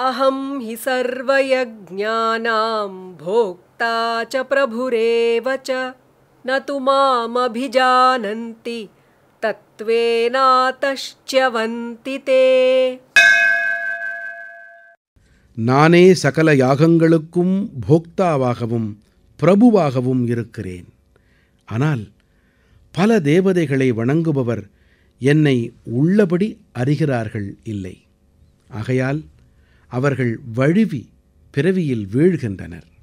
अहं हि सर्वयज्ञानां भोक्ता च प्रभुरेव च न तु मामभिजानन्ति तत्त्वेनातश्च्यवन्ति ते. நானே சகல யாகங்களுக்கும் போக்தாவாகவும் பிரபுவாகவும் இருக்கிறேன். ஆனால் பல தேவதைகளை வணங்குபவர் என்னை உள்ளபடி அறிகிறார்கள் இல்லை. ஆகையால் அவர்கள் வழுவி பிறவியில் வீழ்கின்றனர்.